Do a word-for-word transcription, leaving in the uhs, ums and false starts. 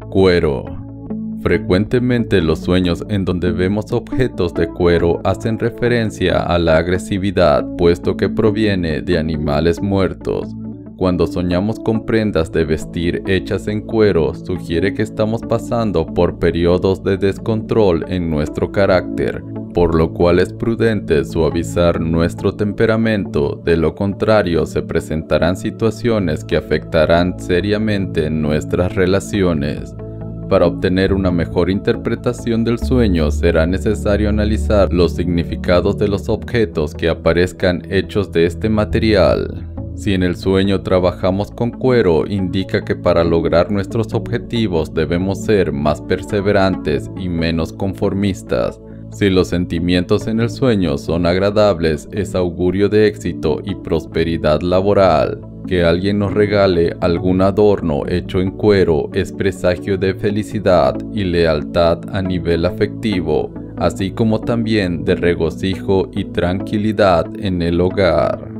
Cuero. Frecuentemente los sueños en donde vemos objetos de cuero hacen referencia a la agresividad, puesto que proviene de animales muertos. Cuando soñamos con prendas de vestir hechas en cuero, sugiere que estamos pasando por periodos de descontrol en nuestro carácter, por lo cual es prudente suavizar nuestro temperamento, de lo contrario se presentarán situaciones que afectarán seriamente nuestras relaciones. Para obtener una mejor interpretación del sueño será necesario analizar los significados de los objetos que aparezcan hechos de este material. Si en el sueño trabajamos con cuero, indica que para lograr nuestros objetivos debemos ser más perseverantes y menos conformistas. Si los sentimientos en el sueño son agradables, es augurio de éxito y prosperidad laboral. Que alguien nos regale algún adorno hecho en cuero es presagio de felicidad y lealtad a nivel afectivo, así como también de regocijo y tranquilidad en el hogar.